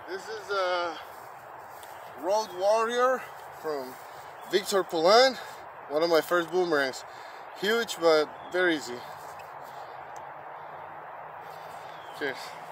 This is a Road Warrior from Victor Poulin, one of my first boomerangs. Huge but very easy. Cheers.